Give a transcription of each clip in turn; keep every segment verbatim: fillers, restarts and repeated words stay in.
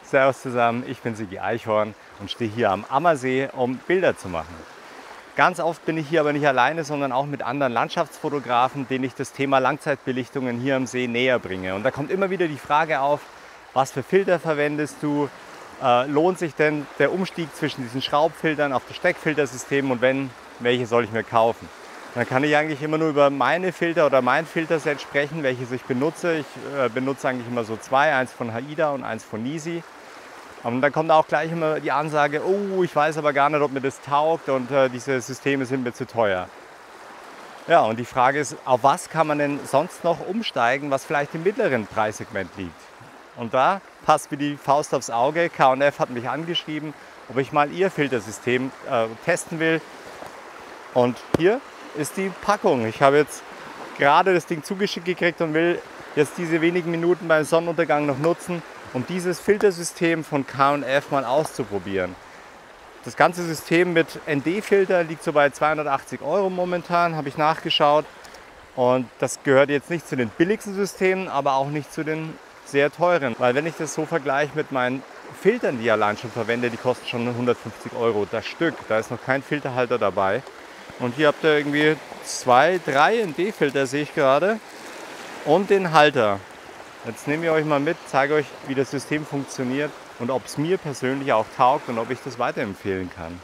Servus zusammen, ich bin Sigi Eichhorn und stehe hier am Ammersee, um Bilder zu machen. Ganz oft bin ich hier aber nicht alleine, sondern auch mit anderen Landschaftsfotografen, denen ich das Thema Langzeitbelichtungen hier am See näher bringe. Und da kommt immer wieder die Frage auf, was für Filter verwendest du? Äh, lohnt sich denn der Umstieg zwischen diesen Schraubfiltern auf das Steckfiltersystem und wenn, welche soll ich mir kaufen? Dann kann ich eigentlich immer nur über meine Filter oder mein Filterset sprechen, welches ich benutze. Ich äh, benutze eigentlich immer so zwei, eins von Haida und eins von Nisi. Und dann kommt auch gleich immer die Ansage, oh, ich weiß aber gar nicht, ob mir das taugt und äh, diese Systeme sind mir zu teuer. Ja, und die Frage ist, auf was kann man denn sonst noch umsteigen, was vielleicht im mittleren Preissegment liegt? Und da passt wie die Faust aufs Auge. K und F hat mich angeschrieben, ob ich mal ihr Filtersystem äh, testen will. Und hier ist die Packung. Ich habe jetzt gerade das Ding zugeschickt gekriegt und will jetzt diese wenigen Minuten beim Sonnenuntergang noch nutzen, um dieses Filtersystem von K und F mal auszuprobieren. Das ganze System mit N D-Filter liegt so bei zweihundertachtzig Euro momentan, habe ich nachgeschaut. Und das gehört jetzt nicht zu den billigsten Systemen, aber auch nicht zu den sehr teuren. Weil wenn ich das so vergleiche mit meinen Filtern, die ich allein schon verwende, die kosten schon hundertfünfzig Euro das Stück. Da ist noch kein Filterhalter dabei. Und hier habt ihr irgendwie zwei, drei N D-Filter, sehe ich gerade. Und den Halter. Jetzt nehme ich euch mal mit, zeige euch, wie das System funktioniert und ob es mir persönlich auch taugt und ob ich das weiterempfehlen kann.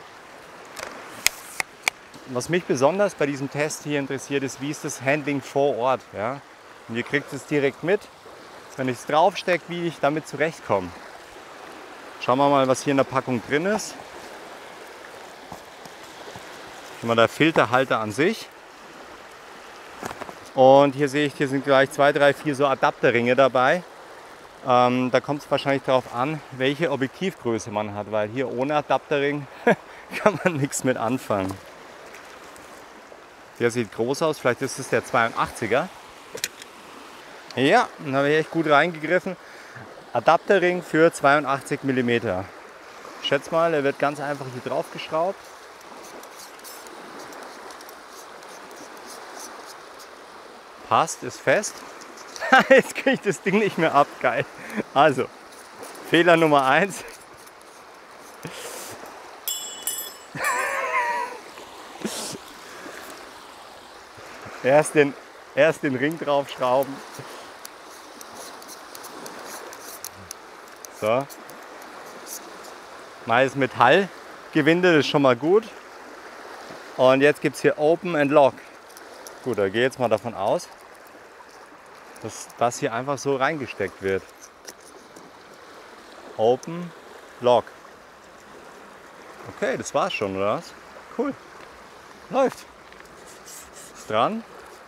Was mich besonders bei diesem Test hier interessiert, ist, wie ist das Handling vor Ort. Ja? Und ihr kriegt es direkt mit, wenn ich es draufstecke, wie ich damit zurechtkomme. Schauen wir mal, was hier in der Packung drin ist. Schon mal der Filterhalter an sich. Und hier sehe ich, hier sind gleich zwei, drei, vier so Adapterringe dabei. Ähm, da kommt es wahrscheinlich darauf an, welche Objektivgröße man hat, weil hier ohne Adapterring kann man nichts mit anfangen. Der sieht groß aus, vielleicht ist es der zweiundachtziger. Ja, da habe ich echt gut reingegriffen. Adapterring für zweiundachtzig Millimeter. Ich schätze mal, der wird ganz einfach hier drauf geschraubt. Passt, ist fest. Jetzt kriege ich das Ding nicht mehr ab. Geil. Also, Fehler Nummer eins. Erst den, erst den Ring draufschrauben. So. Meist Metallgewinde, das ist schon mal gut. Und jetzt gibt es hier Open and Lock. Gut, da gehe ich jetzt mal davon aus, dass das hier einfach so reingesteckt wird. Open, Lock. Okay, das war's schon, oder was? Cool. Läuft. Ist dran.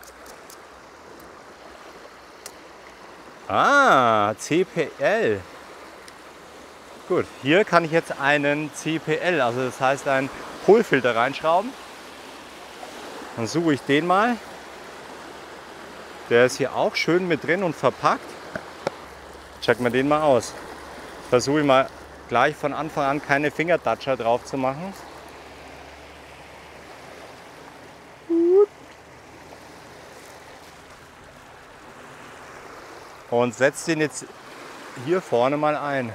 Ah, C P L. Gut, hier kann ich jetzt einen C P L, also das heißt einen Polfilter reinschrauben. Dann suche ich den mal. Der ist hier auch schön mit drin und verpackt. Checken wir den mal aus. Versuche ich mal gleich von Anfang an keine Fingertatscher drauf zu machen. Und setze den jetzt hier vorne mal ein.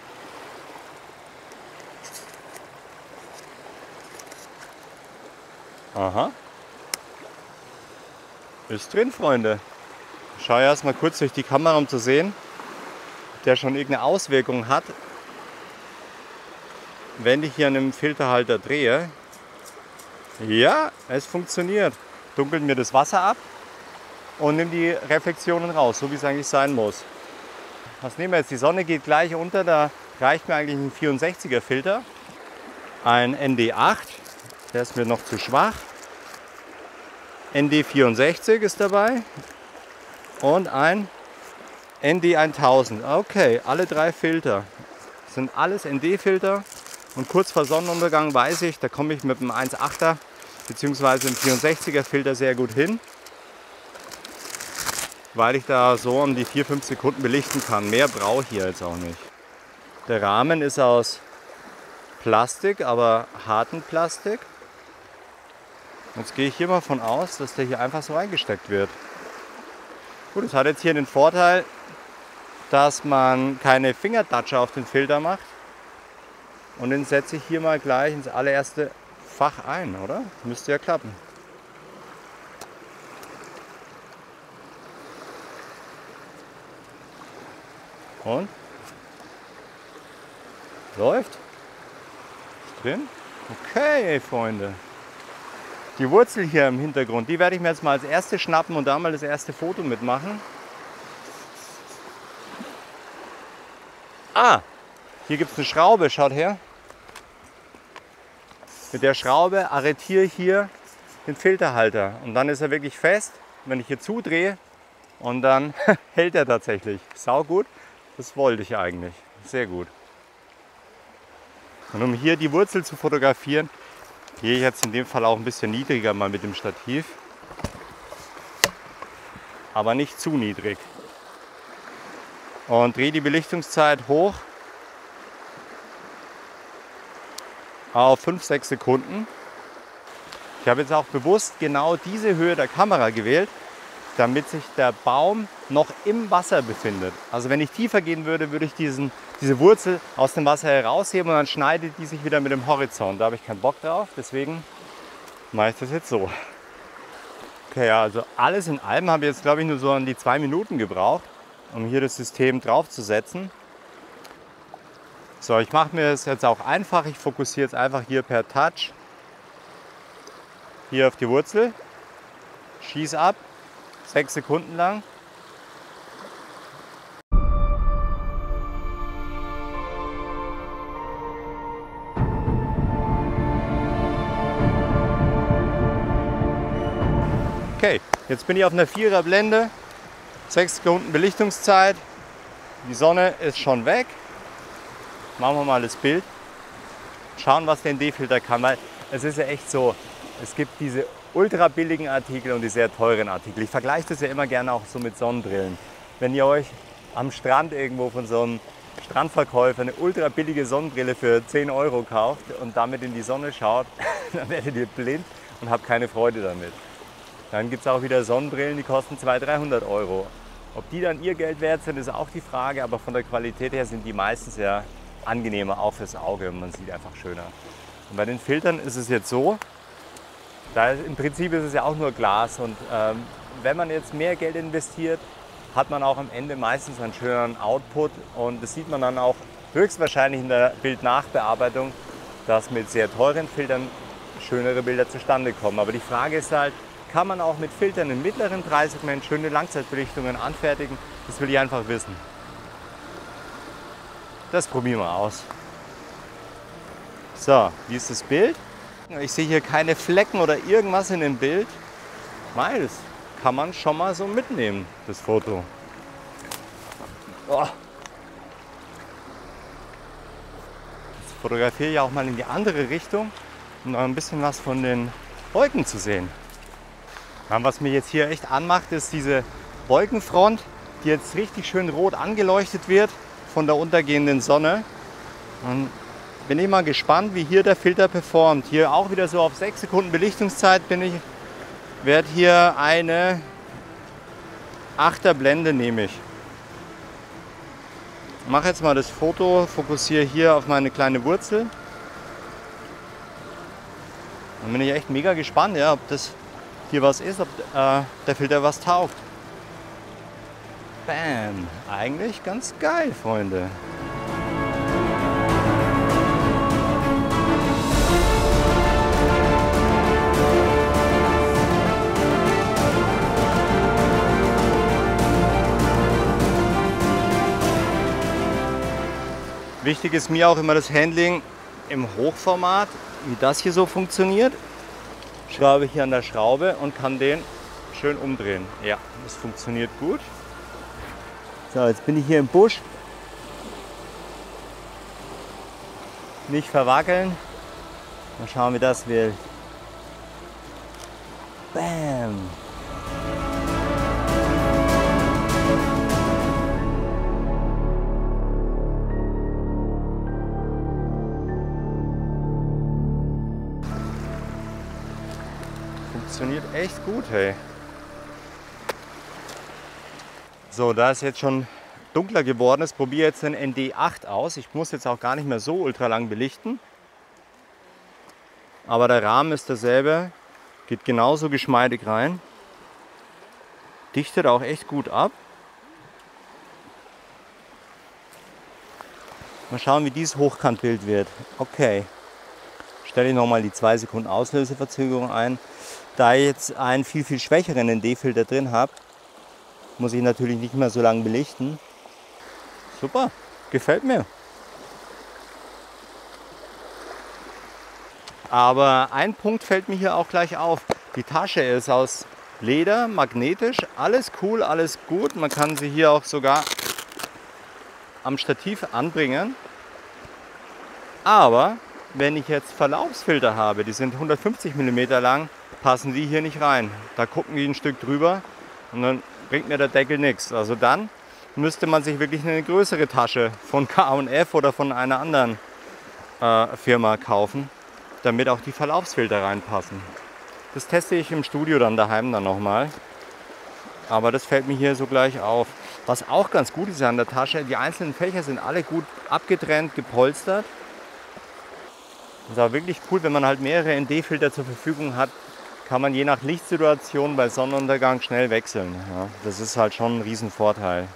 Aha. Ist drin, Freunde. Ich schaue erst mal kurz durch die Kamera, um zu sehen, ob der schon irgendeine Auswirkung hat, wenn ich hier an dem Filterhalter drehe. Ja, es funktioniert. Dunkelt mir das Wasser ab und nimmt die Reflexionen raus, so wie es eigentlich sein muss. Was nehmen wir jetzt? Die Sonne geht gleich unter, da reicht mir eigentlich ein vierundsechziger Filter. Ein N D acht, der ist mir noch zu schwach. N D vierundsechzig ist dabei und ein N D tausend. Okay, alle drei Filter sind alles N D-Filter und kurz vor Sonnenuntergang weiß ich, da komme ich mit einem eins Komma achter bzw. einem vierundsechziger Filter sehr gut hin, weil ich da so um die vier, fünf Sekunden belichten kann. Mehr brauche ich hier jetzt auch nicht. Der Rahmen ist aus Plastik, aber harten Plastik. Jetzt gehe ich hier mal von aus, dass der hier einfach so reingesteckt wird. Gut, das hat jetzt hier den Vorteil, dass man keine Fingertatsche auf den Filter macht. Und den setze ich hier mal gleich ins allererste Fach ein, oder? Müsste ja klappen. Und? Läuft? Ist drin? Okay, Freunde. Die Wurzel hier im Hintergrund, die werde ich mir jetzt mal als erste schnappen und da mal das erste Foto mitmachen. Ah, hier gibt es eine Schraube, schaut her. Mit der Schraube arretiere ich hier den Filterhalter und dann ist er wirklich fest. Wenn ich hier zudrehe und dann hält er tatsächlich. Sau gut, das wollte ich eigentlich. Sehr gut. Und um hier die Wurzel zu fotografieren, gehe ich jetzt in dem Fall auch ein bisschen niedriger mal mit dem Stativ. Aber nicht zu niedrig. Und drehe die Belichtungszeit hoch auf fünf, sechs Sekunden. Ich habe jetzt auch bewusst genau diese Höhe der Kamera gewählt, damit sich der Baum noch im Wasser befindet. Also wenn ich tiefer gehen würde, würde ich diesen, diese Wurzel aus dem Wasser herausheben und dann schneidet die sich wieder mit dem Horizont. Da habe ich keinen Bock drauf, deswegen mache ich das jetzt so. Okay, ja, also alles in allem habe ich jetzt, glaube ich, nur so an die zwei Minuten gebraucht, um hier das System draufzusetzen. So, ich mache mir das jetzt auch einfach. Ich fokussiere jetzt einfach hier per Touch hier auf die Wurzel, schieße ab, sechs Sekunden lang. Okay, jetzt bin ich auf einer Vierer Blende, sechs Sekunden Belichtungszeit, die Sonne ist schon weg. Machen wir mal das Bild, schauen, was der N D-Filter kann, weil es ist ja echt so, es gibt diese ultra billigen Artikel und die sehr teuren Artikel. Ich vergleiche das ja immer gerne auch so mit Sonnenbrillen. Wenn ihr euch am Strand irgendwo von so einem Strandverkäufer eine ultra billige Sonnenbrille für zehn Euro kauft und damit in die Sonne schaut, dann werdet ihr blind und habt keine Freude damit. Dann gibt es auch wieder Sonnenbrillen, die kosten zweihundert, dreihundert Euro. Ob die dann ihr Geld wert sind, ist auch die Frage, aber von der Qualität her sind die meistens ja angenehmer, auch fürs Auge, und man sieht einfach schöner. Und bei den Filtern ist es jetzt so, da im Prinzip ist es ja auch nur Glas und ähm, wenn man jetzt mehr Geld investiert, hat man auch am Ende meistens einen schöneren Output und das sieht man dann auch höchstwahrscheinlich in der Bildnachbearbeitung, dass mit sehr teuren Filtern schönere Bilder zustande kommen. Aber die Frage ist halt, kann man auch mit Filtern im mittleren Preissegment schöne Langzeitbelichtungen anfertigen? Das will ich einfach wissen. Das probieren wir aus. So, wie ist das Bild? Ich sehe hier keine Flecken oder irgendwas in dem Bild. Mei, das kann man schon mal so mitnehmen, das Foto. Oh. Jetzt fotografiere ich auch mal in die andere Richtung, um noch ein bisschen was von den Wolken zu sehen. Ja, was mir jetzt hier echt anmacht, ist diese Wolkenfront, die jetzt richtig schön rot angeleuchtet wird von der untergehenden Sonne. Und bin ich mal gespannt, wie hier der Filter performt. Hier auch wieder so auf sechs Sekunden Belichtungszeit bin ich, werde hier eine Achter Blende nehme ich. Mache jetzt mal das Foto, fokussiere hier auf meine kleine Wurzel. Dann bin ich echt mega gespannt, ja, ob das hier was ist, ob äh, der Filter was taugt. Bam! Eigentlich ganz geil, Freunde. Wichtig ist mir auch immer das Handling im Hochformat, wie das hier so funktioniert. Schraube ich hier an der Schraube und kann den schön umdrehen. Ja, das funktioniert gut. So, jetzt bin ich hier im Busch. Nicht verwackeln. Mal schauen, wie das wird. Bam! Funktioniert echt gut, hey. So, da ist jetzt schon dunkler geworden ist. Probiere jetzt den N D acht aus. Ich muss jetzt auch gar nicht mehr so ultra lang belichten. Aber der Rahmen ist derselbe. Geht genauso geschmeidig rein. Dichtet auch echt gut ab. Mal schauen, wie dieses Hochkantbild wird. Okay. Stelle ich nochmal die zwei Sekunden Auslöseverzögerung ein. Da ich jetzt einen viel, viel schwächeren N D-Filter drin habe, muss ich natürlich nicht mehr so lange belichten. Super, gefällt mir. Aber ein Punkt fällt mir hier auch gleich auf. Die Tasche ist aus Leder, magnetisch, alles cool, alles gut. Man kann sie hier auch sogar am Stativ anbringen. Aber wenn ich jetzt Verlaufsfilter habe, die sind hundertfünfzig Millimeter lang, passen die hier nicht rein. Da gucken die ein Stück drüber und dann bringt mir der Deckel nichts. Also dann müsste man sich wirklich eine größere Tasche von K und F oder von einer anderen äh, Firma kaufen, damit auch die Verlaufsfilter reinpassen. Das teste ich im Studio dann daheim dann nochmal. Aber das fällt mir hier so gleich auf. Was auch ganz gut ist an der Tasche, die einzelnen Fächer sind alle gut abgetrennt, gepolstert. Das ist auch wirklich cool, wenn man halt mehrere N D-Filter zur Verfügung hat, kann man je nach Lichtsituation bei Sonnenuntergang schnell wechseln. Ja, das ist halt schon ein Riesenvorteil.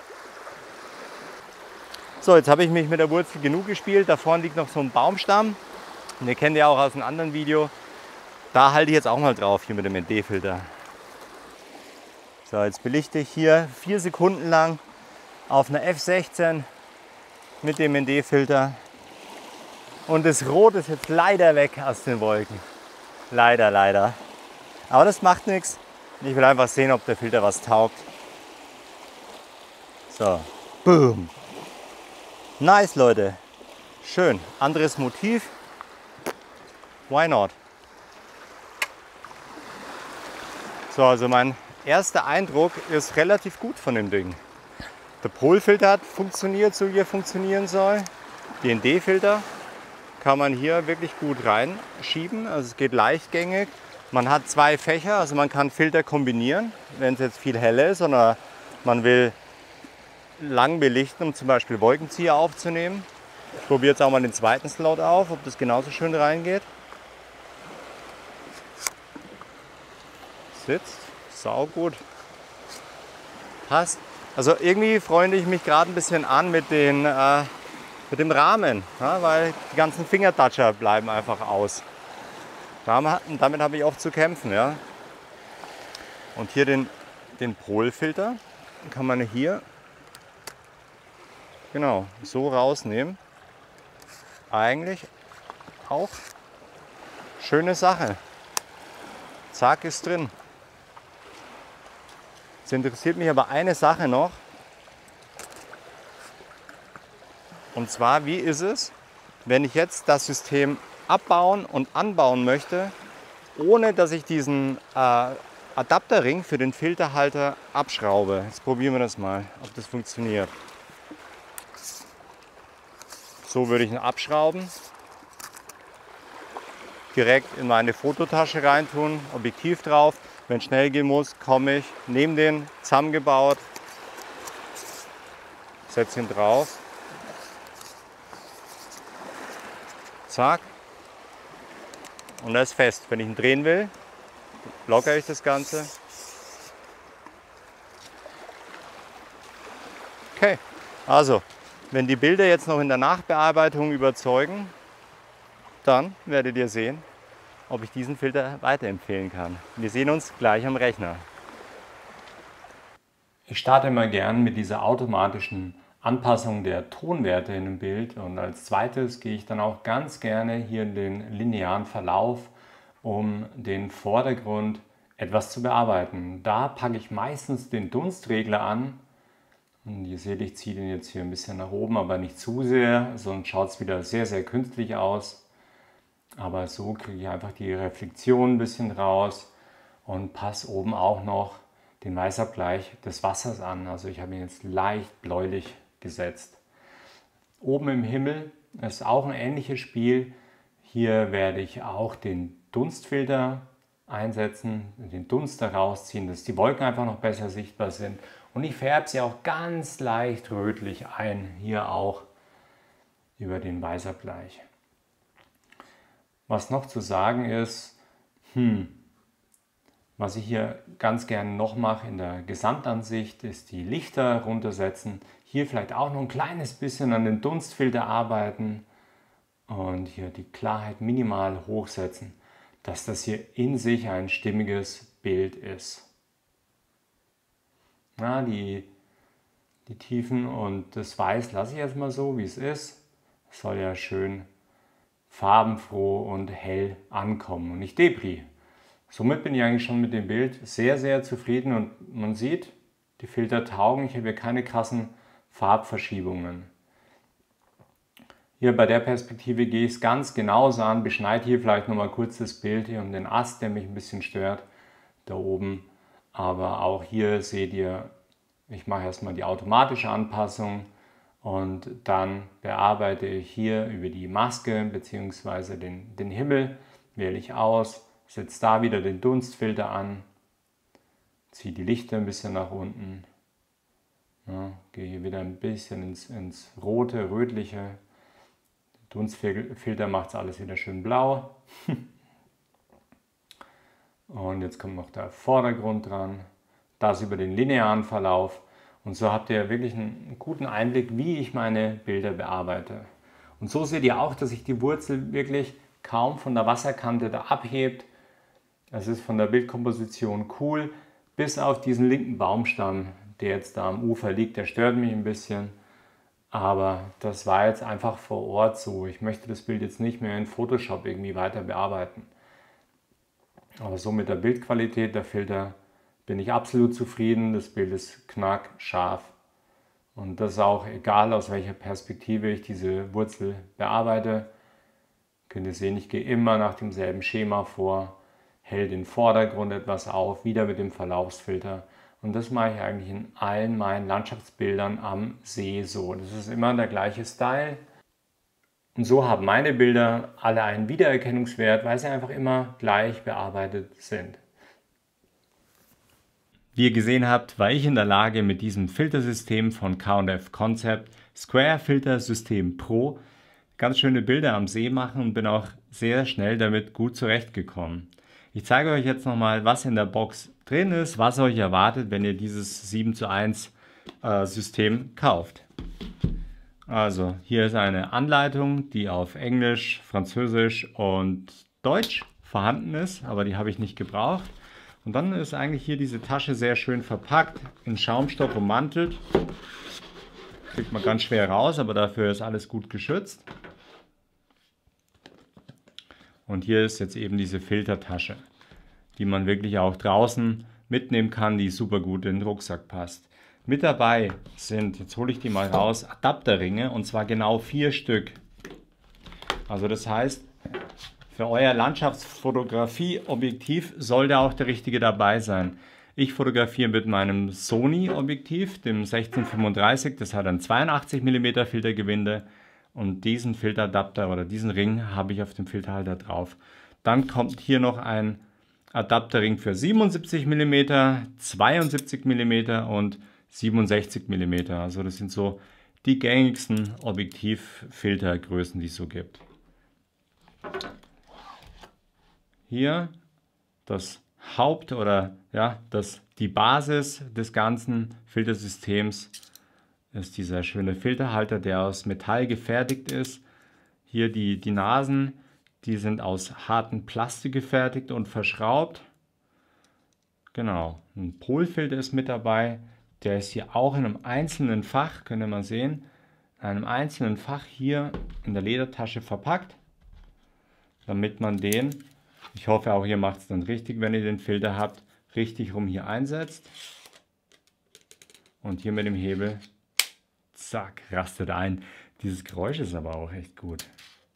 So, jetzt habe ich mich mit der Wurzel genug gespielt. Da vorne liegt noch so ein Baumstamm. Den kennt ihr auch aus einem anderen Video. Da halte ich jetzt auch mal drauf, hier mit dem N D-Filter. So, jetzt belichte ich hier vier Sekunden lang auf einer F sechzehn mit dem N D-Filter. Und das Rot ist jetzt leider weg aus den Wolken. Leider, leider. Aber das macht nichts. Ich will einfach sehen, ob der Filter was taugt. So, boom. Nice, Leute. Schön. Anderes Motiv. Why not? So, also mein erster Eindruck ist relativ gut von dem Ding. Der Polfilter hat funktioniert, so wie er funktionieren soll. Die N D-Filter kann man hier wirklich gut reinschieben. Also es geht leichtgängig. Man hat zwei Fächer, also man kann Filter kombinieren, wenn es jetzt viel heller ist oder man will lang belichten, um zum Beispiel Wolkenzieher aufzunehmen. Ich probiere jetzt auch mal den zweiten Slot auf, ob das genauso schön reingeht. Sitzt, saugut, passt. Also irgendwie freunde ich mich gerade ein bisschen an mit, den, äh, mit dem Rahmen, ja, weil die ganzen Fingertoucher bleiben einfach aus. Damit habe ich oft zu kämpfen. Ja. Und hier den, den Polfilter kann man hier genau so rausnehmen. Eigentlich auch schöne Sache. Zack, ist drin. Jetzt interessiert mich aber eine Sache noch. Und zwar, wie ist es, wenn ich jetzt das System abbauen und anbauen möchte, ohne dass ich diesen äh, Adapterring für den Filterhalter abschraube. Jetzt probieren wir das mal, ob das funktioniert. So würde ich ihn abschrauben. Direkt in meine Fototasche reintun, Objektiv drauf. Wenn es schnell gehen muss, komme ich, nehme den, zusammengebaut, setze ihn drauf. Zack. Und er ist fest. Wenn ich ihn drehen will, lockere ich das Ganze. Okay, also wenn die Bilder jetzt noch in der Nachbearbeitung überzeugen, dann werdet ihr sehen, ob ich diesen Filter weiterempfehlen kann. Wir sehen uns gleich am Rechner. Ich starte immer gern mit dieser automatischen Anpassung der Tonwerte in dem Bild und als zweites gehe ich dann auch ganz gerne hier in den linearen Verlauf, um den Vordergrund etwas zu bearbeiten. Da packe ich meistens den Dunstregler an und ihr seht, ich ziehe den jetzt hier ein bisschen nach oben, aber nicht zu sehr, sonst schaut es wieder sehr, sehr künstlich aus. Aber so kriege ich einfach die Reflexion ein bisschen raus und passe oben auch noch den Weißabgleich des Wassers an. Also ich habe ihn jetzt leicht bläulich gesetzt. Oben im Himmel ist auch ein ähnliches Spiel. Hier werde ich auch den Dunstfilter einsetzen, den Dunst da rausziehen, dass die Wolken einfach noch besser sichtbar sind. Und ich färbe sie auch ganz leicht rötlich ein, hier auch über den Weißabgleich. Was noch zu sagen ist, hm, was ich hier ganz gerne noch mache in der Gesamtansicht, ist die Lichter runtersetzen. Hier vielleicht auch noch ein kleines bisschen an den Dunstfilter arbeiten und hier die Klarheit minimal hochsetzen, dass das hier in sich ein stimmiges Bild ist. Na, die, die Tiefen und das Weiß lasse ich erstmal so, wie es ist. Es soll ja schön farbenfroh und hell ankommen und nicht Depri. Somit bin ich eigentlich schon mit dem Bild sehr, sehr zufrieden und man sieht, die Filter taugen. Ich habe hier keine krassen Farbverschiebungen. Hier bei der Perspektive gehe ich es ganz genauso an, beschneide hier vielleicht nochmal kurz das Bild hier um den Ast, der mich ein bisschen stört, da oben. Aber auch hier seht ihr, ich mache erstmal die automatische Anpassung und dann bearbeite ich hier über die Maske bzw. den, den Himmel, wähle ich aus, setze da wieder den Dunstfilter an, ziehe die Lichter ein bisschen nach unten, ja, gehe hier wieder ein bisschen ins, ins rote, rötliche. Der Dunstfilter macht es alles wieder schön blau. Und jetzt kommt noch der Vordergrund dran, das über den linearen Verlauf. Und so habt ihr wirklich einen guten Einblick, wie ich meine Bilder bearbeite. Und so seht ihr auch, dass sich die Wurzel wirklich kaum von der Wasserkante da abhebt. Es ist von der Bildkomposition cool, bis auf diesen linken Baumstamm, der jetzt da am Ufer liegt, der stört mich ein bisschen. Aber das war jetzt einfach vor Ort so. Ich möchte das Bild jetzt nicht mehr in Photoshop irgendwie weiter bearbeiten. Aber so mit der Bildqualität, der Filter, bin ich absolut zufrieden. Das Bild ist knackscharf. Und das ist auch egal, aus welcher Perspektive ich diese Wurzel bearbeite. Könnt ihr sehen, ich gehe immer nach demselben Schema vor, hell den Vordergrund etwas auf, wieder mit dem Verlaufsfilter. Und das mache ich eigentlich in allen meinen Landschaftsbildern am See so. Das ist immer der gleiche Style. Und so haben meine Bilder alle einen Wiedererkennungswert, weil sie einfach immer gleich bearbeitet sind. Wie ihr gesehen habt, war ich in der Lage, mit diesem Filtersystem von K und F Concept Square Filter System Pro ganz schöne Bilder am See machen und bin auch sehr schnell damit gut zurechtgekommen. Ich zeige euch jetzt nochmal, was in der Box drin ist, was euch erwartet, wenn ihr dieses sieben zu eins äh, System kauft. Also hier ist eine Anleitung, die auf Englisch, Französisch und Deutsch vorhanden ist, aber die habe ich nicht gebraucht. Und dann ist eigentlich hier diese Tasche sehr schön verpackt, in Schaumstoff ummantelt. Kriegt man ganz schwer raus, aber dafür ist alles gut geschützt. Und hier ist jetzt eben diese Filtertasche, die man wirklich auch draußen mitnehmen kann, die super gut in den Rucksack passt. Mit dabei sind, jetzt hole ich die mal raus, Adapterringe, und zwar genau vier Stück. Also das heißt, für euer Landschaftsfotografie-Objektiv sollte auch der richtige dabei sein. Ich fotografiere mit meinem Sony-Objektiv, dem sechzehn fünfunddreißig, das hat ein zweiundachtzig Millimeter Filtergewinde, und diesen Filteradapter oder diesen Ring habe ich auf dem Filterhalter drauf. Dann kommt hier noch ein Adapterring für siebenundsiebzig Millimeter, zweiundsiebzig Millimeter und siebenundsechzig Millimeter. Also das sind so die gängigsten Objektivfiltergrößen, die es so gibt. Hier das Haupt- oder ja, das, die Basis des ganzen Filtersystems ist dieser schöne Filterhalter, der aus Metall gefertigt ist. Hier die, die Nasen, die sind aus hartem Plastik gefertigt und verschraubt. Genau, ein Polfilter ist mit dabei. Der ist hier auch in einem einzelnen Fach, könnt ihr mal sehen, in einem einzelnen Fach hier in der Ledertasche verpackt, damit man den, ich hoffe auch ihr macht es dann richtig, wenn ihr den Filter habt, richtig rum hier einsetzt. Und hier mit dem Hebel, zack, rastet ein. Dieses Geräusch ist aber auch echt gut.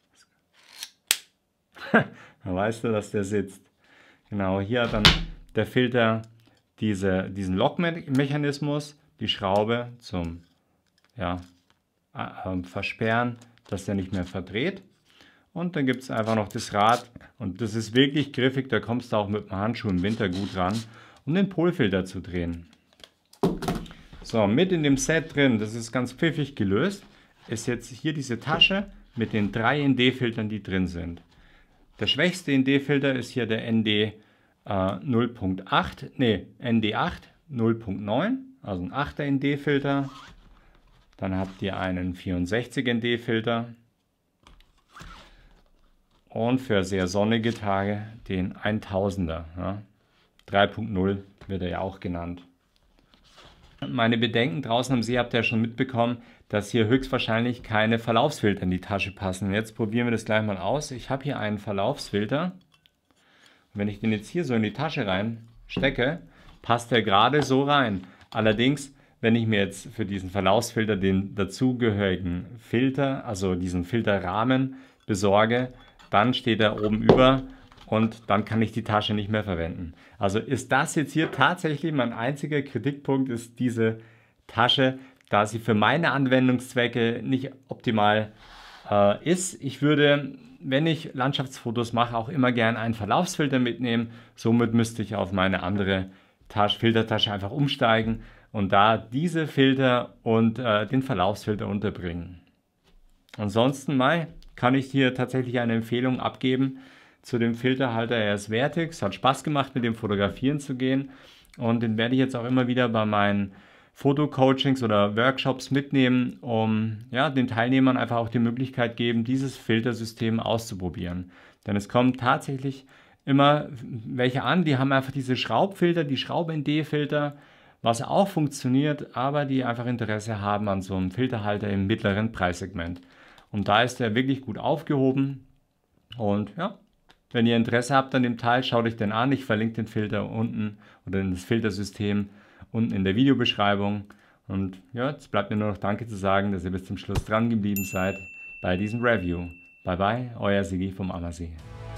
Dann weißt du, dass der sitzt. Genau, hier hat dann der Filter diese, diesen Lockmechanismus, die Schraube zum ja, äh, Versperren, dass der nicht mehr verdreht. Und dann gibt es einfach noch das Rad, und das ist wirklich griffig, da kommst du auch mit dem Handschuh im Winter gut ran, um den Polfilter zu drehen. So, mit in dem Set drin, das ist ganz pfiffig gelöst, ist jetzt hier diese Tasche mit den drei N D-Filtern, die drin sind. Der schwächste N D-Filter ist hier der N D äh, null Punkt acht, nee, N D acht null Punkt neun, also ein achter N D-Filter. Dann habt ihr einen vierundsechzig N D-Filter und für sehr sonnige Tage den tausender. Ja. drei Punkt null wird er ja auch genannt. Meine Bedenken draußen am See habt ihr ja schon mitbekommen, dass hier höchstwahrscheinlich keine Verlaufsfilter in die Tasche passen. Jetzt probieren wir das gleich mal aus. Ich habe hier einen Verlaufsfilter. Wenn ich den jetzt hier so in die Tasche rein stecke, passt der gerade so rein. Allerdings, wenn ich mir jetzt für diesen Verlaufsfilter den dazugehörigen Filter, also diesen Filterrahmen besorge, dann steht er oben über und dann kann ich die Tasche nicht mehr verwenden. Also ist das jetzt hier tatsächlich mein einziger Kritikpunkt, ist diese Tasche, da sie für meine Anwendungszwecke nicht optimal äh, ist. Ich würde, wenn ich Landschaftsfotos mache, auch immer gerne einen Verlaufsfilter mitnehmen. Somit müsste ich auf meine andere Tasche, Filtertasche einfach umsteigen und da diese Filter und äh, den Verlaufsfilter unterbringen. Ansonsten mal kann ich hier tatsächlich eine Empfehlung abgeben zu dem Filterhalter. Er ist wertig, es hat Spaß gemacht, mit dem Fotografieren zu gehen und den werde ich jetzt auch immer wieder bei meinen Fotocoachings oder Workshops mitnehmen, um ja, den Teilnehmern einfach auch die Möglichkeit geben, dieses Filtersystem auszuprobieren. Denn es kommen tatsächlich immer welche an, die haben einfach diese Schraubfilter, die Schraub-N D-Filter, was auch funktioniert, aber die einfach Interesse haben an so einem Filterhalter im mittleren Preissegment. Und da ist er wirklich gut aufgehoben. Und ja, wenn ihr Interesse habt an dem Teil, schaut euch den an. Ich verlinke den Filter unten oder das Filtersystem unten in der Videobeschreibung. Und ja, jetzt bleibt mir nur noch Danke zu sagen, dass ihr bis zum Schluss dran geblieben seid bei diesem Review. Bye bye, euer Sigi vom Ammersee.